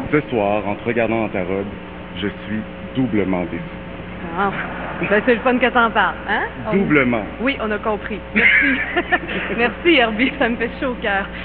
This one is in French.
Ce soir, en te regardant dans ta robe, je suis doublement déçu. Ah, ben c'est le fun que t'en parles, hein? Doublement. Oui, on a compris. Merci. Merci, Herbie, ça me fait chaud au cœur.